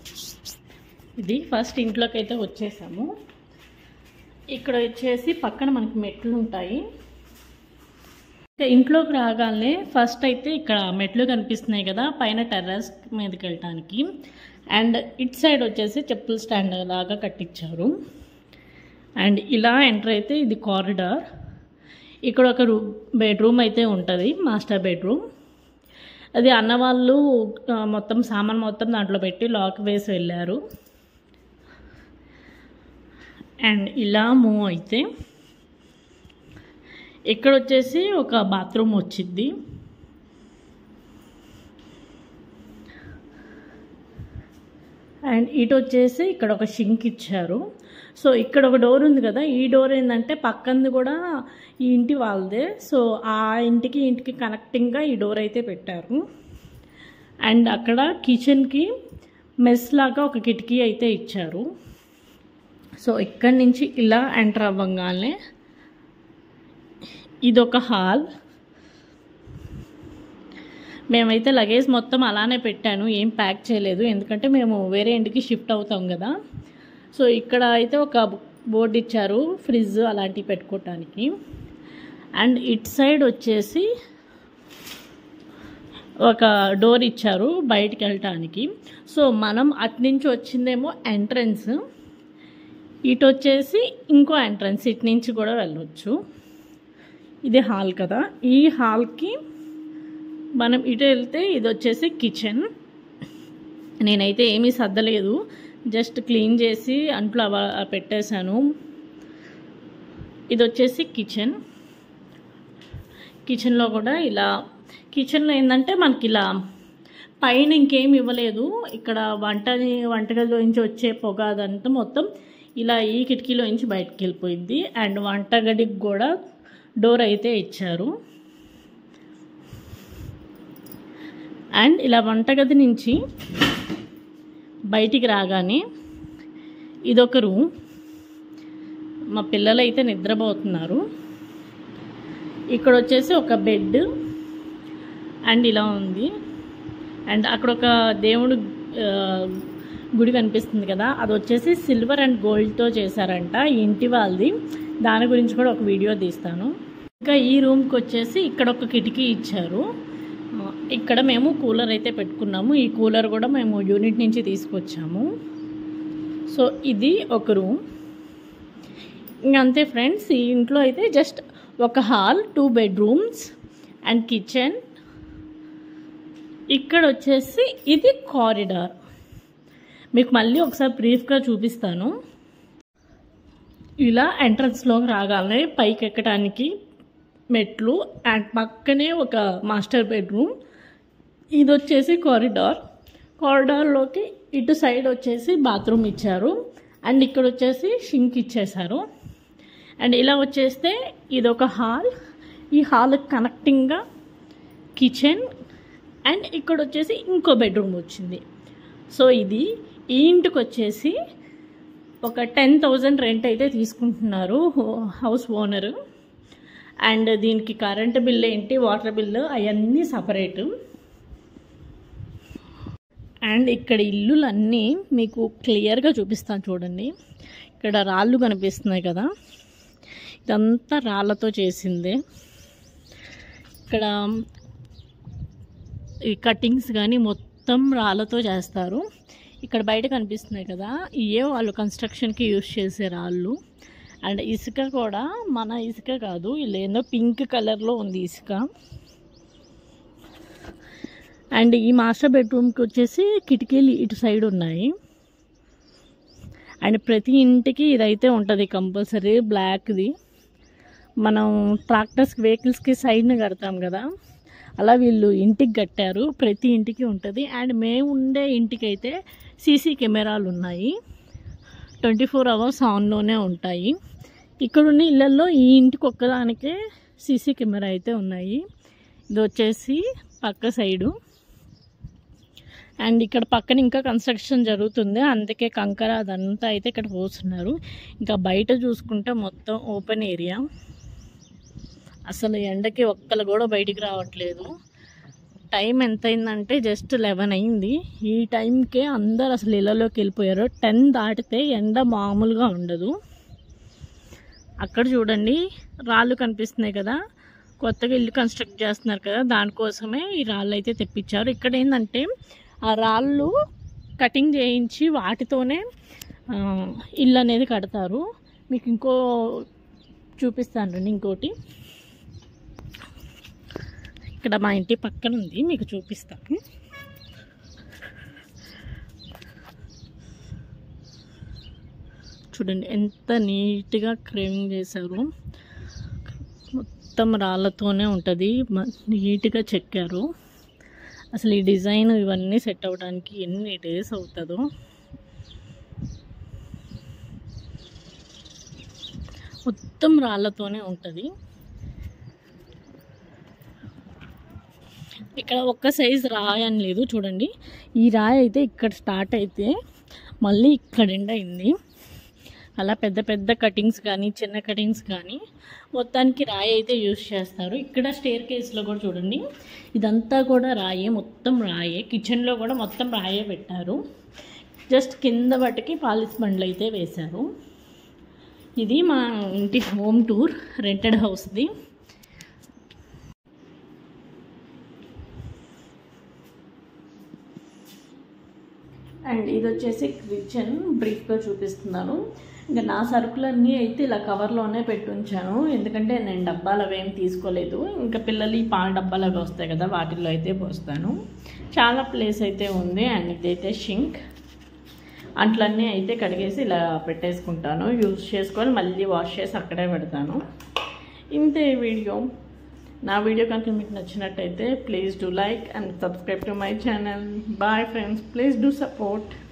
ఇది ఫస్ట్ ఇంట్లోకి అయితే వచ్చేసాము. ఇక్కడ వచ్చేసి పక్కన మనకి మెట్లు ఉంటాయి. ఇంట్లోకి రాగానే ఫస్ట్ అయితే ఇక్కడ మెట్లు కనిపిస్తున్నాయి కదా, పైన టెర్రస్ మీదకి వెళ్ళటానికి. అండ్ ఇట్ సైడ్ వచ్చేసి చెప్పుల స్టాండ్ లాగా కట్టించారు. అండ్ ఇలా ఎంటర్ అయితే ఇది కారిడార్. ఇక్కడ ఒక బెడ్రూమ్ అయితే ఉంటుంది, మాస్టర్ బెడ్రూమ్. అది అన్నవాళ్ళు మొత్తం సామాన్ మొత్తం దాంట్లో పెట్టి లాక్ వేసి వెళ్ళారు. అండ్ ఇలా మూవ్ అయితే ఇక్కడ వచ్చేసి ఒక బాత్రూమ్ వచ్చింది. అండ్ ఇటు వచ్చేసి ఇక్కడ ఒక షింక్ ఇచ్చారు. సో ఇక్కడ ఒక డోర్ ఉంది కదా, ఈ డోర్ ఏంటంటే పక్కనది కూడా ఈ ఇంటి వాళ్ళదే. సో ఆ ఇంటికి కనెక్టింగ్గా ఈ డోర్ అయితే పెట్టారు. అండ్ అక్కడ కిచెన్కి మెస్ లాగా ఒక కిటికీ అయితే ఇచ్చారు. సో ఇక్కడి నుంచి ఇలా ఎంటర్ అవ్వగానే ఇదొక హాల్. మేమైతే లగేజ్ మొత్తం అలానే పెట్టాను, ఏం ప్యాక్ చేయలేదు, ఎందుకంటే మేము వేరే ఇంటికి షిఫ్ట్ అవుతాం కదా. సో ఇక్కడ అయితే ఒక బోర్డు ఇచ్చారు, ఫ్రిడ్జ్ అలాంటివి పెట్టుకోవటానికి. అండ్ ఇట్ సైడ్ వచ్చేసి ఒక డోర్ ఇచ్చారు బయటికి వెళ్ళటానికి. సో మనం అటు నుంచి వచ్చిందేమో ఎంట్రన్స్, ఇటు వచ్చేసి ఇంకో ఎంట్రన్స్, ఇటు నుంచి కూడా వెళ్ళొచ్చు. ఇది హాల్ కదా, ఈ హాల్కి మనం ఇటు వెళ్తే ఇది వచ్చేసి కిచెన్. నేనైతే ఏమీ సర్దలేదు, జస్ట్ క్లీన్ చేసి అంట్లో పెట్టేశాను. ఇది వచ్చేసి కిచెన్. కిచెన్లో కూడా ఇలా, కిచెన్లో ఏంటంటే మనకి ఇలా పైన ఇంకేం ఇవ్వలేదు. ఇక్కడ వంటగదిలో నుంచి వచ్చే పొగ అదంతా మొత్తం ఇలా ఈ కిటికీలో నుంచి బయటకు వెళ్ళిపోయింది. అండ్ వంటగదికి కూడా డోర్ అయితే ఇచ్చారు. అండ్ ఇలా వంటగది నుంచి బయటికి రాగానే ఇదొక రూమ్. మా పిల్లలు అయితే నిద్రపోతున్నారు. ఇక్కడ వచ్చేసి ఒక బెడ్ అండ్ ఇలా ఉంది. అండ్ అక్కడ ఒక దేవుడు గుడి కనిపిస్తుంది కదా, అది వచ్చేసి సిల్వర్ అండ్ గోల్డ్తో చేశారంట ఈ ఇంటి వాళ్ళది. దాని గురించి కూడా ఒక వీడియో తీస్తాను. ఇంకా ఈ రూమ్కి వచ్చేసి ఇక్కడ ఒక కిటికీ ఇచ్చారు. ఇక్కడ మేము కూలర్ అయితే పెట్టుకున్నాము. ఈ కూలర్ కూడా మేము యూనిట్ నుంచి తీసుకొచ్చాము. సో ఇది ఒక రూమ్. ఇంకంతే ఫ్రెండ్స్, ఈ ఇంట్లో అయితే జస్ట్ ఒక హాల్, 2 బెడ్రూమ్స్ అండ్ కిచెన్. ఇక్కడ వచ్చేసి ఇది కారిడార్. మీకు మళ్ళీ ఒకసారి బ్రీఫ్గా చూపిస్తాను. ఇలా ఎంట్రన్స్లోకి రాగానే పైకి ఎక్కడానికి మెట్లు అండ్ పక్కనే ఒక మాస్టర్ బెడ్రూమ్. ఇది వచ్చేసి కారిడార్. కారిడార్లోకి ఇటు సైడ్ వచ్చేసి బాత్రూమ్ ఇచ్చారు. అండ్ ఇక్కడ వచ్చేసి షింక్ ఇచ్చేశారు. అండ్ ఇలా వచ్చేస్తే ఇదొక హాల్. ఈ హాల్కి కనెక్టింగ్గా కిచెన్ అండ్ ఇక్కడ వచ్చేసి ఇంకో బెడ్రూమ్ వచ్చింది. సో ఇది ఈ ఇంటికి వచ్చేసి ఒక 10,000 రెంట్ అయితే తీసుకుంటున్నారు హౌస్ ఓనరు. అండ్ దీనికి కరెంటు బిల్లు ఏంటి, వాటర్ బిల్లు అవన్నీ సపరేటు. అండ్ ఇక్కడ ఇల్లులన్నీ మీకు క్లియర్గా చూపిస్తాను చూడండి. ఇక్కడ రాళ్ళు కనిపిస్తున్నాయి కదా, ఇదంతా రాళ్ళతో చేసిందే. ఇక్కడ ఈ కటింగ్స్ కానీ మొత్తం రాళ్ళతో చేస్తారు. ఇక్కడ బయట కనిపిస్తున్నాయి కదా, ఇవే వాళ్ళు కన్స్ట్రక్షన్కి యూజ్ చేసే రాళ్ళు. అండ్ ఇసుక కూడా మన ఇసుక కాదు, ఇలా ఏదో పింక్ కలర్లో ఉంది ఇసుక. అండ్ ఈ మాస్టర్ బెడ్రూమ్కి వచ్చేసి కిటికీలు ఇటు సైడ్ ఉన్నాయి. అండ్ ప్రతి ఇంటికి ఇదైతే ఉంటుంది కంపల్సరీ, బ్లాక్ది. మనం ట్రాక్టర్స్కి వెహికల్స్కి సైడ్ని కడతాం కదా, అలా వీళ్ళు ఇంటికి కట్టారు. ప్రతి ఇంటికి ఉంటుంది. అండ్ మేము ఉండే ఇంటికి అయితే సీసీ కెమెరాలు ఉన్నాయి, 24 అవర్స్ ఆన్లోనే ఉంటాయి. ఇక్కడున్న ఇళ్ళల్లో ఈ ఇంటికి ఒక్కదానికే సీసీ కెమెరా అయితే ఉన్నాయి. ఇది వచ్చేసి పక్క సైడు. అండ్ ఇక్కడ పక్కన ఇంకా కన్స్ట్రక్షన్ జరుగుతుంది, అందుకే కంకర అదంతా అయితే ఇక్కడ పోస్తున్నారు. ఇంకా బయట చూసుకుంటే మొత్తం ఓపెన్ ఏరియా. అసలు ఎండకి ఒక్కరు కూడా బయటికి రావట్లేదు. టైం ఎంత అయిందంటే జస్ట్ 11 అయింది. ఈ టైంకే అందరు అసలు ఇళ్ళలోకి వెళ్ళిపోయారు. 10 దాటితే ఎండ మామూలుగా ఉండదు. అక్కడ చూడండి రాళ్ళు కనిపిస్తున్నాయి కదా, కొత్తగా ఇల్లు కన్స్ట్రక్ట్ చేస్తున్నారు కదా, దానికోసమే ఈ రాళ్ళు అయితే తెప్పించారు. ఇక్కడ ఏంటంటే ఆ రాళ్ళు కటింగ్ చేయించి వాటితోనే ఇల్లు అనేది కడతారు. మీకు ఇంకో చూపిస్తానండి. ఇంకోటి ఇక్కడ మా ఇంటి పక్కన ఉంది, మీకు చూపిస్తాను. చూడండి ఎంత నీట్గా క్రేవింగ్ చేశారు. మొత్తం రాళ్ళతోనే ఉంటుంది, నీట్గా చెక్కారు. అసలు ఈ డిజైన్ ఇవన్నీ సెట్ అవ్వడానికి ఎన్ని డేస్ అవుతుందో. మొత్తం రాళ్ళతోనే ఉంటుంది. ఇక్కడ ఒక్క సైజు రాయి అని లేదు. చూడండి ఈ రాయి అయితే ఇక్కడ స్టార్ట్ అయితే మళ్ళీ ఇక్కడ ఎండ్ అయింది. అలా పెద్ద పెద్ద కటింగ్స్ కానీ చిన్న కటింగ్స్ కానీ మొత్తానికి రాయి అయితే యూజ్ చేస్తారు. ఇక్కడ స్టేర్ కేస్లో కూడా చూడండి ఇదంతా కూడా రాయే, మొత్తం రాయే. కిచెన్లో కూడా మొత్తం రాయే పెట్టారు. జస్ట్ కింద వాటికి పాలిష్ బండ్లు అయితే వేశారు. ఇది మా ఇంటి హోమ్ టూర్, రెంటెడ్ హౌస్ది. అండ్ ఇది వచ్చేసి కిచెన్, బ్రీఫ్గా చూపిస్తున్నాను. ఇంకా నా సరుకులన్నీ అయితే ఇలా కవర్లోనే పెట్టుంచాను, ఎందుకంటే నేను డబ్బాలు అవేం తీసుకోలేదు. ఇంకా పిల్లలు ఈ పాల డబ్బాలు అవి వస్తాయి కదా, వాటిల్లో అయితే పోస్తాను. చాలా ప్లేస్ అయితే ఉంది. అండ్ ఇదైతే షింక్, అంట్లన్నీ అయితే కడిగేసి ఇలా పెట్టేసుకుంటాను. యూజ్ చేసుకొని మళ్ళీ వాష్ చేసి అక్కడే పెడతాను. ఇంతే వీడియో. నా వీడియో కనుక మీకు నచ్చినట్టయితే please do like and subscribe to my channel. Bye friends, please do support.